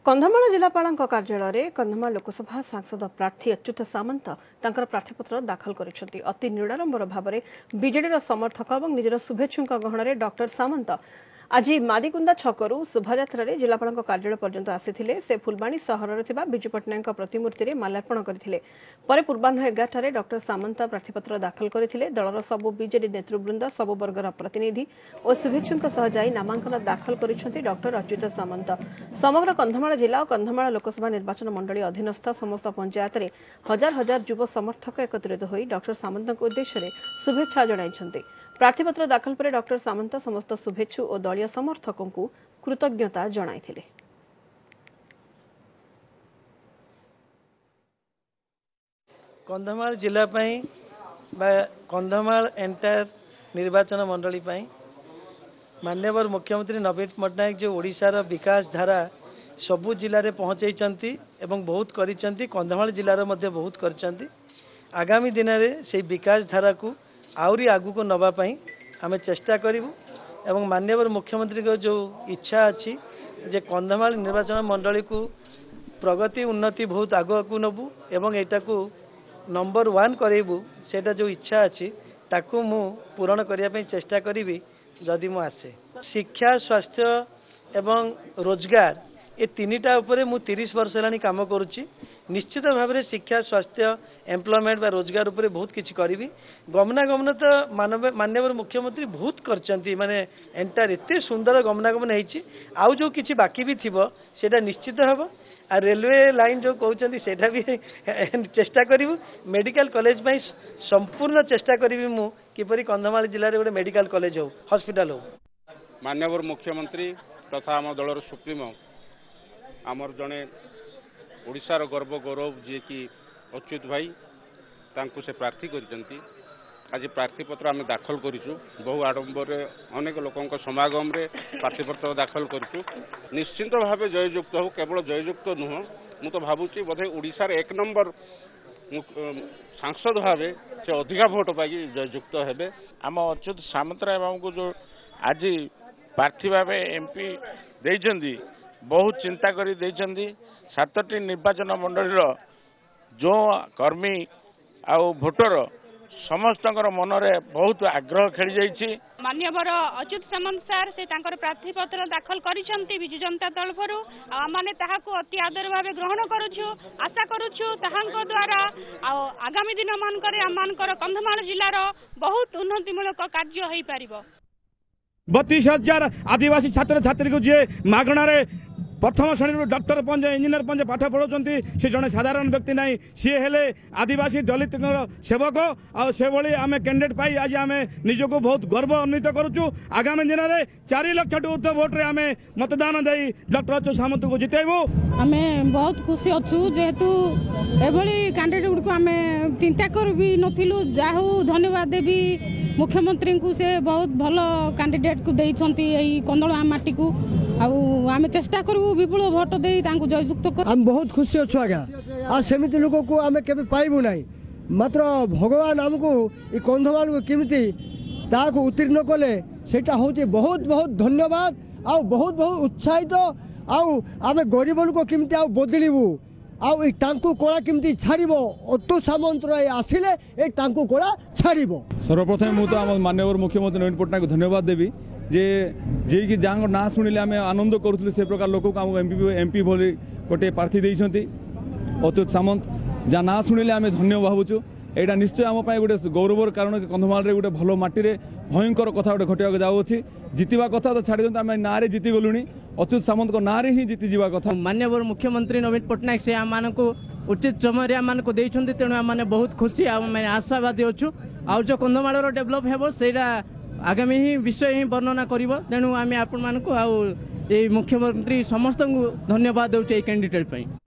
कंधमाल जिलापाल कार्यालय कंधमाल लोकसभा सांसद प्रार्थी अच्युत सामंत प्रार्थीपत्र दाखल कर अति निराडंबर भाव में बीजेडी समर्थक और निजर शुभेच्छुं गहण में डॉक्टर सामंत आज मादिकुंदा छकरू शोभायात्रा जिलापाल कार्यालय पर्यंत आसी से फुलबाणी सहर में विजु पट्टनायक प्रतिमूर्ति में माल्यार्पण करते पूर्वाह्न 11 डॉक्टर सामंत प्रार्थीपत्र दाखल करते दलर सबु बीजेडी नेतृवृंद सबु वर्गर प्रतिनिधि और शुभेच्छुं सह जाई नामांकन दाखल कर डॉक्टर अच्युत सामंत समग्र कंधमाल जिला और कंधमाल लोकसभा निर्वाचन मंडली अधीनस्थ समस्त पंचायत में हजार हजार युव समर्थक एकत्रित होई डॉक्टर सामंत उद्देश्य शुभेच्छा जणाइछन्ति। प्रार्थीपत्र दाखल पर डॉक्टर सामंत समस्त शुभेच्छु और दलीय समर्थकों को कृतज्ञता जणाइथिले। कंधमाल जिला कंधमाल एंटायर निर्वाचन मंडली माननीय मुख्यमंत्री नवीन पट्टनायक जो ओडिशार विकास धारा सबु जिले में पहुंचाई एवं बहुत करिसेंती कंधमाल जिलार मध्य बहुत करिसेंती। आगामी दिन में से विकास धारा को आउरी आगु को नवापाई आम चेष्टा करूँ एवं माननीय मुख्यमंत्री को जो इच्छा अच्छी जे कंधमाल निर्वाचन मंडली को प्रगति उन्नति बहुत आगु को नबू एवं एटा को नंबर 1 करेबू सेटा जो इच्छा अच्छी ताकू मु पूरण करने चेष्टा करी जदि मु आसे। शिक्षा स्वास्थ्य एवं रोजगार ये तीनिटा उपरे मु 30 वर्ष हेलानी काम करुच्ची। निश्चित भाव में शिक्षा स्वास्थ्य एम्प्लॉयमेंट बा रोजगार उपरे बहुत किछि करिवि। गमनागमन तो माननीय मुख्यमंत्री बहुत करचंती माने एंटायर एते सुंदर गमनागमन हेछि आउ जो किछि बाकी भी थिबो सेटा निश्चित हबो। आ रेलवे लाइन जो कहउचंती सेटा भी चेष्टा करिवु। मेडिकल कॉलेज में संपूर्ण चेष्टा करिवि मु किपरि कंधमाल जिल्ला रे गोटे मेडिकल कॉलेज हो हॉस्पिटल हो। माननीय मुख्यमंत्री तथा आम दलर सुप्रीमो आमर जड़े ओडिशार गर्व गौरव जी की अच्युत भाई तांको से प्रार्थी करिसेंती। आज प्रार्थीपत्र आम दाखल करूँ बहु आडंबर अनेक लोकों समागम रे प्रार्थीपत्र दाखल करूँ। निश्चिंत भाव जययुक्त हो केवल जययुक्त नुह मु तो भावुची बोधे ओडिशार 1 नंबर सांसद भाव से अधिका भोट पाई जययुक्त हेबे। आम अच्युत सामंतराय बाबू को जो आज प्रार्थी भाव एमपी देइछंदी बहुत चिंता करी देइछंदी। 7टी निर्वाचन मंडलीर जो कर्मी आ भोटर समस्त मनरे बहुत आग्रह खेली जाइछि। मान्यवर अच्युत सामंत सार से प्रार्थीपत्र दाखल करिसेंती विजु जनता दल भरु आमाने ताहाको अति आदर भाव ग्रहण करूछु। आशा करूछु ताहांको द्वारा आगामी दिन मानकरे आमानकर कंधमाल जिल्लार बहुत उन्नतिमूलक कार्य होई परिबो। 32,000 आदिवासी छात्र छात्री को जे मागणारे प्रथम श्रेणी डॉक्टर पंज इंजीनियर पंज पाठ पढ़ाऊँ से जड़े साधारण व्यक्ति ना सी हेले आदिवासी दलित सेवक से भाई आम कैंडिडेट पाई आज आम निजक बहुत गर्व अन्वित करुचु। आगामी दिन में 4 लाख ऊर्ध्व भोट्रे आम मतदान दे डॉक्टर अच्युत सामंत को जितेबू। आम बहुत खुशी अच्छु जेहेतु एभली कैंडिडेट गुड़ को आम चिंता कर भी नथिलु। जाहू धन्यवाद देवी मुख्यमंत्री को से बहुत भल कैंडिडेट को देइछंती एई कंदला माटी को आम चेष्टा करूँ विपुल भोट दे जययुक्त कर। आम बहुत खुशी अच्छु आज्ञा आ सेमिति लोक को आम केबे पाइबु नाही मात्र भगवान आमको ई कंधमाल को केमिति ताको उत्तीर्ण कले सेटा होची बहुत बहुत धन्यवाद आ बहुत बहुत उत्साहित आम गरीब लोक केमिति आ बदलिबू आउ ई टांकु कोड़ा केमिति छाड़िबो अच्युत सामंत आसिले ए टांकु कोड़ा छाड़िबो। सर्वप्रथम मु तो आम माननीय मुख्यमंत्री नवीन पट्टनायक को धन्यवाद देवी जे कि जहाँ ना शुणिले आम आनंद करूँ से प्रकार लोक को आम एमपी भली गोटे प्रार्थी देइछंती अच्युत सामंत जहाँ ना शुणिले आम धन्य भावुचु। यहाँ निश्चय आम गोटे गौरवर कारण कि कंधमाल गोटे भल माटी भयंकर कथा गोटे घटवा जाऊँगी। जितवा कथा तो छाड़ी दिखाँ आम ना जीति गलु अच्युत सामंत को ना ही जीति जावा कथा। माननीय मुख्यमंत्री नवीन पट्टनायक से आम को उचित समय आम को देइछंती तेणु आम बहुत खुशी आम आशावादी अच्छु। आउ जो कंधमाल डेभलप हेबो सेटा आगामी ही विषय ही वर्णना करिबो। तेणु आम आपण मानकु मुख्यमंत्री समस्त धन्यवाद देउछे कैंडिडेट।